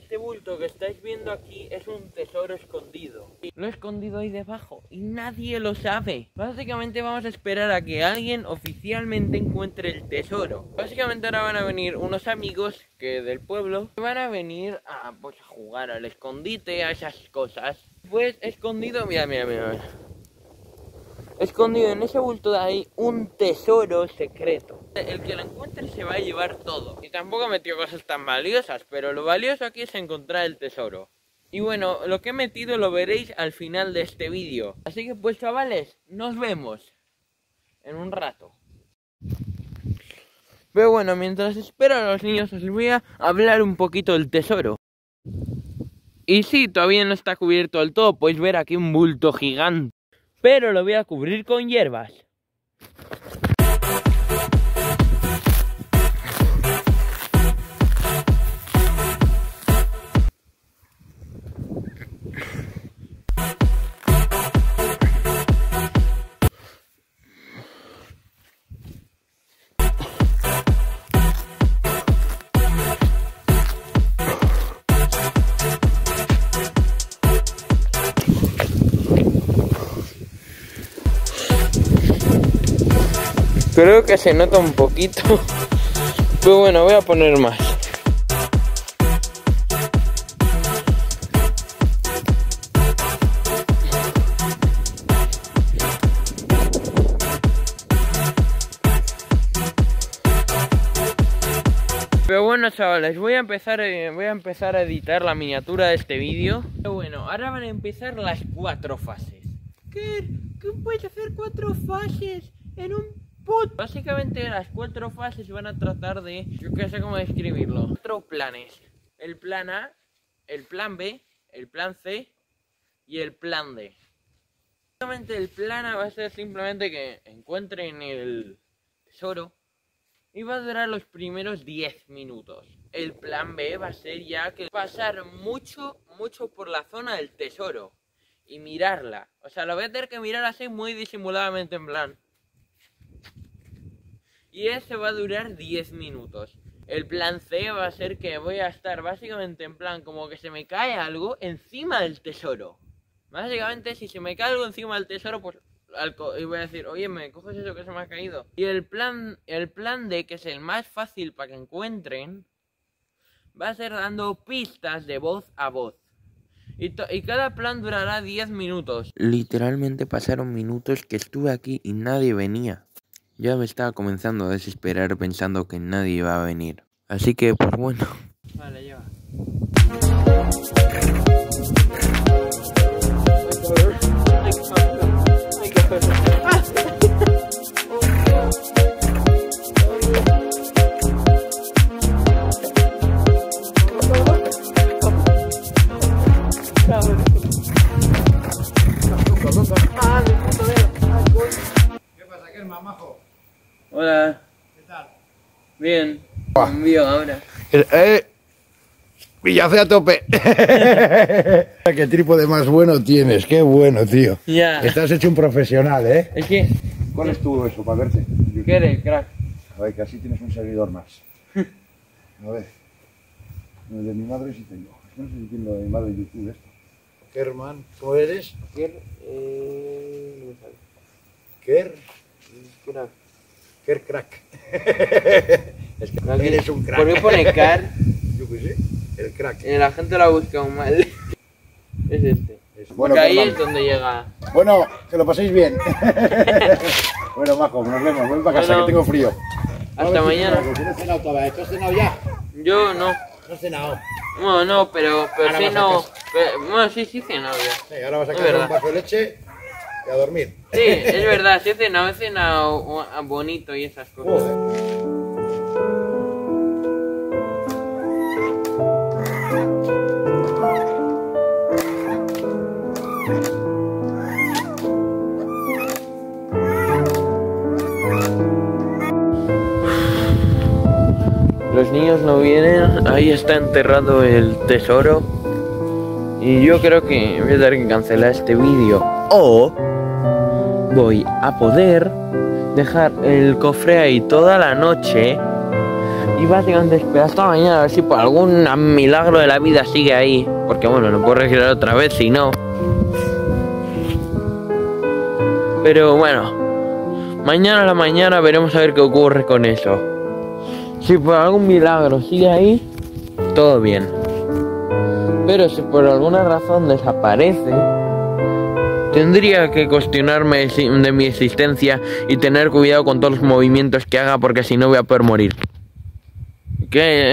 Este bulto que estáis viendo aquí es un tesoro escondido. Lo he escondido ahí debajo y nadie lo sabe. Básicamente vamos a esperar a que alguien oficialmente encuentre el tesoro. Básicamente ahora van a venir unos amigos del pueblo que van a venir a jugar al escondite, a esas cosas. Pues escondido, mira. Escondido en ese bulto de ahí un tesoro secreto. El que lo encuentre se va a llevar todo. Y tampoco he metido cosas tan valiosas, pero lo valioso aquí es encontrar el tesoro. Y bueno, lo que he metido lo veréis al final de este vídeo. Así que pues chavales, nos vemos en un rato. Pero bueno, mientras espero a los niños os voy a hablar un poquito del tesoro. Y sí, todavía no está cubierto del todo, podéis ver aquí un bulto gigante. Pero lo voy a cubrir con hierbas. Creo que se nota un poquito, pero bueno, voy a poner más. Pero bueno chavales, voy a empezar a editar la miniatura de este vídeo. Pero bueno, ahora van a empezar las 4 fases. ¿Qué puedes hacer 4 fases en un... Básicamente las 4 fases van a tratar de, yo que sé cómo describirlo, 4 planes. El plan A, el plan B, el plan C y el plan D. Básicamente el plan A va a ser simplemente que encuentren el tesoro y va a durar los primeros 10 minutos. El plan B va a ser ya que pasar mucho por la zona del tesoro y mirarla. O sea, lo voy a tener que mirar así muy disimuladamente en plan. Y ese va a durar 10 minutos. El plan C va a ser que voy a estar básicamente en plan como que se me cae algo encima del tesoro. Básicamente si se me cae algo encima del tesoro, pues y voy a decir, oye, ¿me coges eso que se me ha caído? Y el plan D, que es el más fácil para que encuentren, va a ser dando pistas de voz a voz. Y cada plan durará 10 minutos. Literalmente pasaron minutos que estuve aquí y nadie venía. Ya me estaba comenzando a desesperar pensando que nadie iba a venir. Así que, pues bueno. Vale, lleva. ¿Qué pasa? ¿Qué es mamajo? Hola. ¿Qué tal? Bien. Envío ahora. Villafe a tope. Qué trípode más bueno tienes, qué bueno, tío. Ya. Estás hecho un profesional, ¿eh? Es que... ¿Cuál es tu eso para verte? ¿Qué eres, crack? A ver, que así tienes un seguidor más. A ver. El de mi madre sí tengo. No sé si tiene lo de mi madre en YouTube esto. Kerman, ¿cómo eres? No me sale. Ker. Crack. Ker crack. Es que Aquí, eres un crack. ¿por qué pone car? Yo qué sé. El crack. La gente lo ha buscado mal. Es este. Bueno, Porque ahí Kerman, es donde llega. bueno, que lo paséis bien. Bueno, majo, nos vemos. Ven para casa, Bueno, que tengo frío. hasta mañana. Si no he cenado todavía. ¿Tú has cenado ya? Yo no. No he cenado. Bueno, no, pero Ahora sí vas a no. casa. Bueno, sí cenado ya. Sí, ahora vas a Es comer verdad. un vaso de leche y a dormir. Sí, es verdad, sí he cenado bonito y esas cosas. Joder. Los niños no vienen, ahí está enterrado el tesoro. Y yo creo que voy a tener que cancelar este vídeo. O voy a poder dejar el cofre ahí toda la noche Y básicamente esperar hasta mañana a ver si por algún milagro de la vida sigue ahí. Porque bueno, no puedo regresar otra vez si no. Pero bueno, mañana a la mañana veremos a ver qué ocurre con eso. Si por algún milagro sigue ahí, todo bien. Pero si por alguna razón desaparece, tendría que cuestionarme de mi existencia y tener cuidado con todos los movimientos que haga, porque si no voy a poder morir. ¿Qué?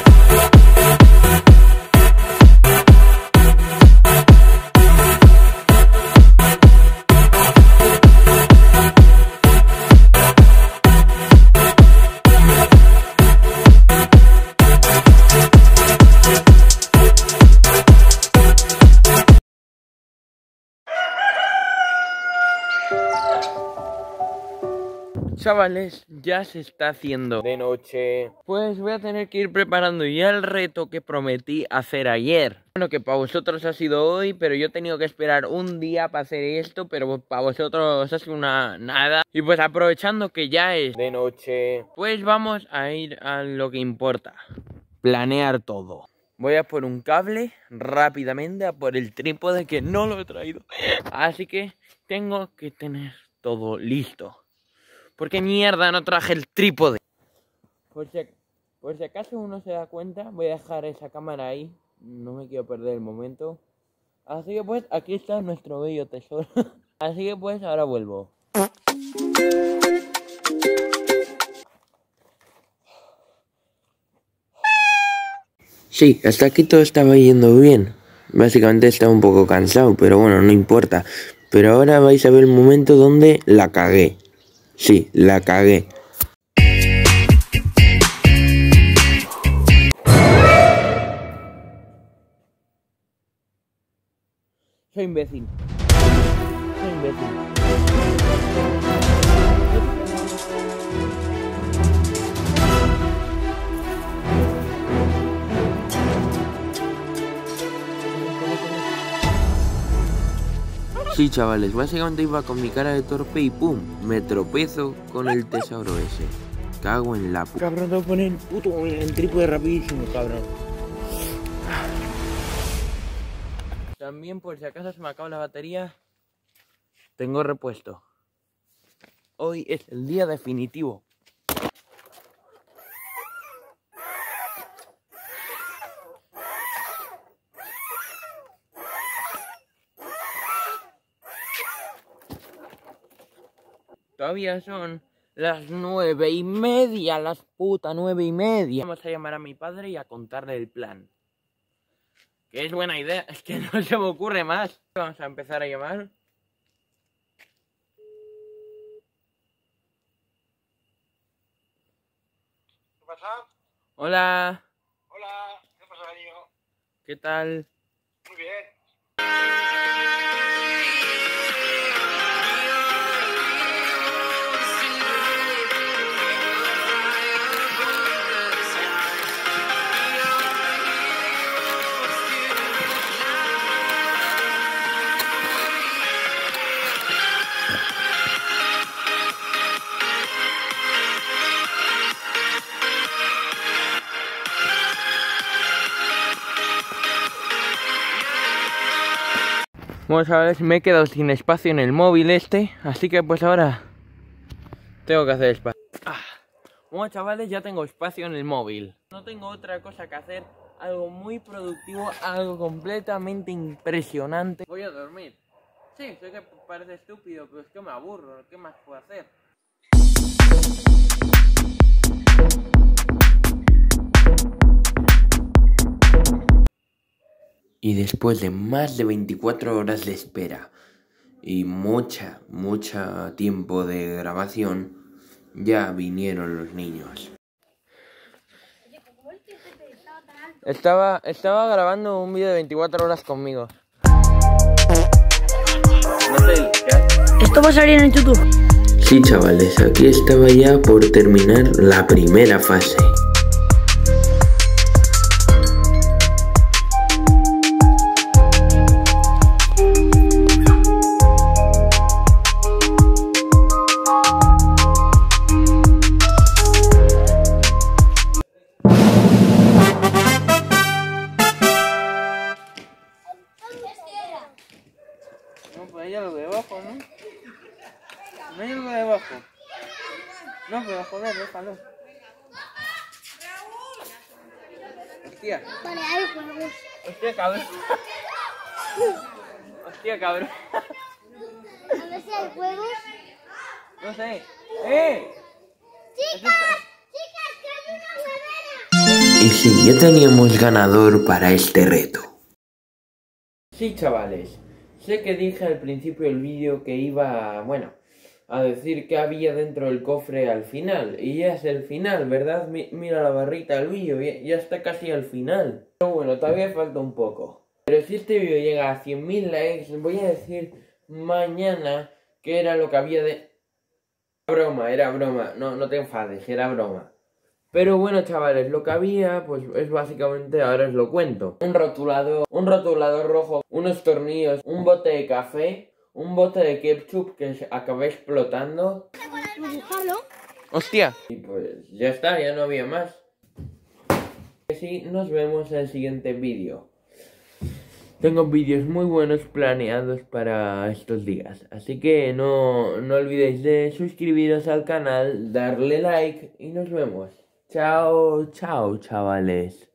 Chavales, ya se está haciendo de noche. Pues voy a tener que ir preparando ya el reto que prometí hacer ayer. Bueno, que para vosotros ha sido hoy, pero yo he tenido que esperar un día para hacer esto, pero para vosotros ha sido una nada. Y pues aprovechando que ya es de noche, pues vamos a ir a lo que importa: planear todo. Voy a por un cable rápidamente, a por el trípode que no lo he traído. Así que tengo que tener todo listo. ¿Por qué mierda no traje el trípode? Por si acaso uno se da cuenta, voy a dejar esa cámara ahí. No me quiero perder el momento. Así que pues, aquí está nuestro bello tesoro. Así que pues, ahora vuelvo. Sí, hasta aquí todo estaba yendo bien. Básicamente estaba un poco cansado, pero bueno, no importa. Pero ahora vais a ver el momento donde la cagué. Sí, la cagué. Soy imbécil. Soy imbécil. Sí, chavales, básicamente iba con mi cara de torpe y pum, me tropezo con el tesoro ese. Cago en la puta. Cabrón, tengo que poner el trípode rapidísimo, cabrón. También, por si acaso se me acaba la batería, tengo repuesto. Hoy es el día definitivo. Todavía son las 9:30, las putas 9:30. Vamos a llamar a mi padre y a contarle el plan. Que es buena idea, es que no se me ocurre más. Vamos a empezar a llamar. ¿Qué pasa? Hola. Hola, ¿qué pasa, cariño? ¿Qué tal? Muy bien. Bueno, chavales, me he quedado sin espacio en el móvil así que pues ahora tengo que hacer espacio. Bueno, chavales, ya tengo espacio en el móvil. No tengo otra cosa que hacer, algo muy productivo, algo completamente impresionante. Voy a dormir. Sí, sé que parece estúpido, pero es que me aburro. ¿Qué más puedo hacer? Y después de más de 24 horas de espera y mucho tiempo de grabación, ya vinieron los niños. Estaba grabando un vídeo de 24 horas conmigo. Esto va a salir en YouTube. Sí, chavales, aquí estaba ya por terminar la primera fase. hay algo debajo, ¿no? No hay algo debajo. No, pero joder, déjalo. Hostia. Vale, hay juegos. Hostia, cabrón. Hostia, cabrón. A ver si hay juegos. No sé. ¡Eh! ¡Chicas! ¡Chicas, que hay una huevera! Y sí, ya teníamos ganador para este reto. Sí, chavales. Sé que dije al principio del vídeo que iba, bueno, a decir qué había dentro del cofre al final. Y ya es el final, ¿verdad? Mira la barrita del vídeo, ya está casi al final. Pero bueno, todavía falta un poco. Pero si este vídeo llega a 100.000 likes, voy a decir mañana qué era lo que había de... Era broma, no te enfades, era broma. Pero bueno, chavales, lo que había, pues es básicamente, ahora os lo cuento. Un rotulador rojo, unos tornillos, un bote de café, un bote de ketchup que acabé explotando. ¡Hostia! Y pues ya está, ya no había más. Sí, nos vemos en el siguiente vídeo. Tengo vídeos muy buenos planeados para estos días. Así que no olvidéis de suscribiros al canal, darle like y nos vemos. Chao, chao, chavales.